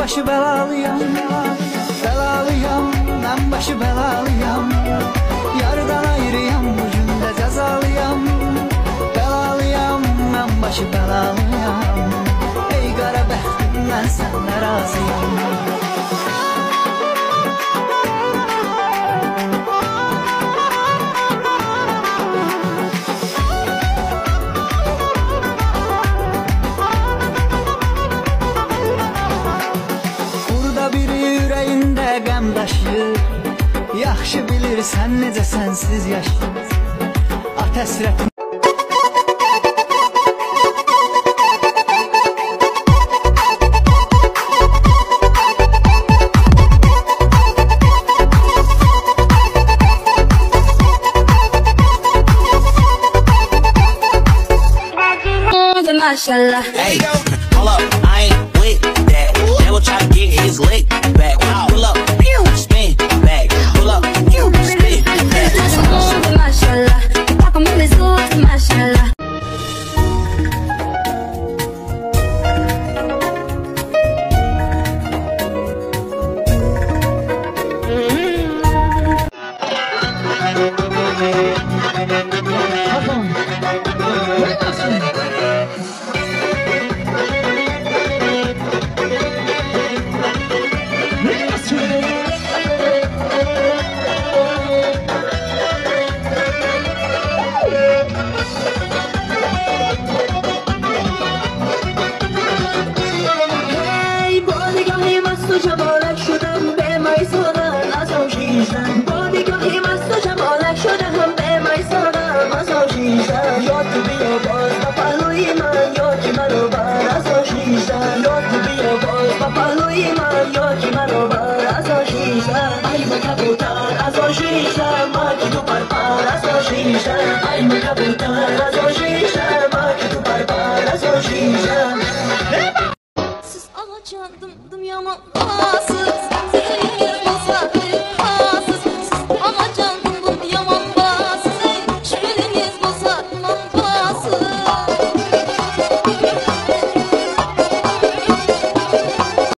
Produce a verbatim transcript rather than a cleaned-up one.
başı belalıyam, belalıyam, mən başı belalıyam. Yarıdan ayrıyam, ucunda cəzalıyam, belalıyam, mən başı belalıyam. Ey qara bəxtim, mən sənlə razıyam. Qəm daşıyır, yaxşı bilirsən necə sənsiz yaşayır. At həsrətim Mashallah. Hey, hold up, I ain't with that. They gon' try to get his lick back. Pull up, spin back. Pull up, spin back. Mashallah, tá com meu esgoto, mashallah. جمالک شدم به میسانم از آشیزم با نگاهی مست جمالک شدم به میسانم از آشیزم یاد بیا باز با پهلوی من یادی منو بر از آشیزم یاد بیا باز با پهلوی من یادی منو بر از آشیزم ای من کبوتر از آشیزم من که تو پر پر از آشیزم ای من کبوتر از آشیزم من که تو پر پر از آشیزم Siz alacandım yaman